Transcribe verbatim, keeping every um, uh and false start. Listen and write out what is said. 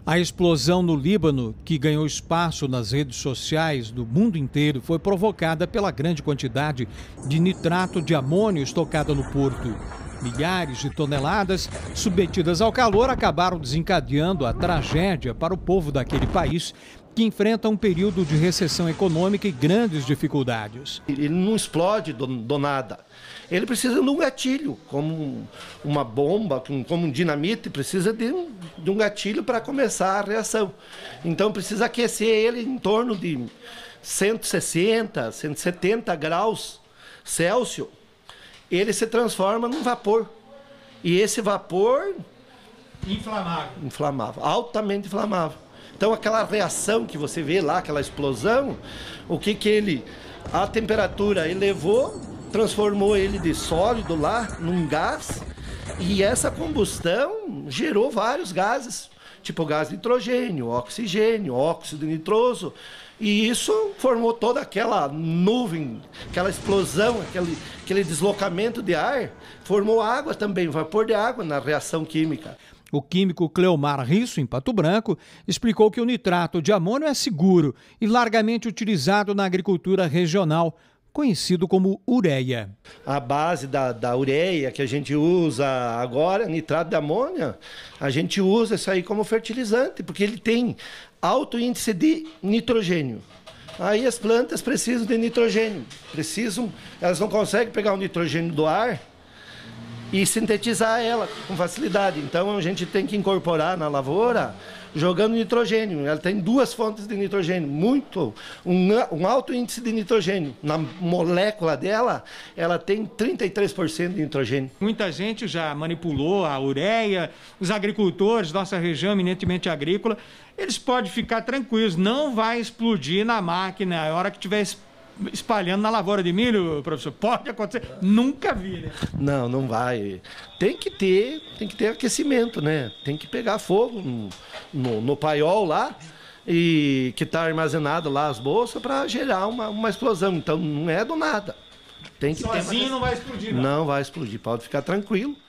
A explosão no Líbano, que ganhou espaço nas redes sociais do mundo inteiro, foi provocada pela grande quantidade de nitrato de amônio estocada no porto. Milhares de toneladas submetidas ao calor acabaram desencadeando a tragédia para o povo daquele país, que enfrenta um período de recessão econômica e grandes dificuldades. Ele não explode do, do nada. Ele precisa de um gatilho, como uma bomba, como um dinamite, precisa de um, de um gatilho para começar a reação. Então precisa aquecer ele em torno de cento e sessenta, cento e setenta graus Celsius. Ele se transforma num vapor. E esse vapor... Inflamável. Inflamável, altamente inflamável. Então aquela reação que você vê lá, aquela explosão, o que que ele... A temperatura elevou, transformou ele de sólido lá num gás, e essa combustão gerou vários gases, tipo gás de nitrogênio, oxigênio, óxido nitroso, e isso formou toda aquela nuvem, aquela explosão, aquele, aquele deslocamento de ar, formou água também, vapor de água na reação química. O químico Cleomar Risso, em Pato Branco, explicou que o nitrato de amônio é seguro e largamente utilizado na agricultura regional, conhecido como ureia. A base da, da ureia que a gente usa agora, nitrato de amônia, a gente usa isso aí como fertilizante, porque ele tem alto índice de nitrogênio. Aí as plantas precisam de nitrogênio, precisam, elas não conseguem pegar o nitrogênio do ar e sintetizar ela com facilidade. Então a gente tem que incorporar na lavoura jogando nitrogênio. Ela tem duas fontes de nitrogênio, muito, um, um alto índice de nitrogênio. Na molécula dela, ela tem trinta e três por cento de nitrogênio. Muita gente já manipulou a ureia, os agricultores, nossa região eminentemente agrícola, eles podem ficar tranquilos, não vai explodir na máquina a hora que tiver espalhando na lavoura de milho, professor? Pode acontecer? Nunca vi, né? Não, não vai. Tem que ter, tem que ter aquecimento, né? Tem que pegar fogo no, no, no paiol lá, e que está armazenado lá as bolsas para gerar uma, uma explosão. Então não é do nada. Tem que Sozinho ter uma... não vai explodir, não. Não vai explodir, pode ficar tranquilo.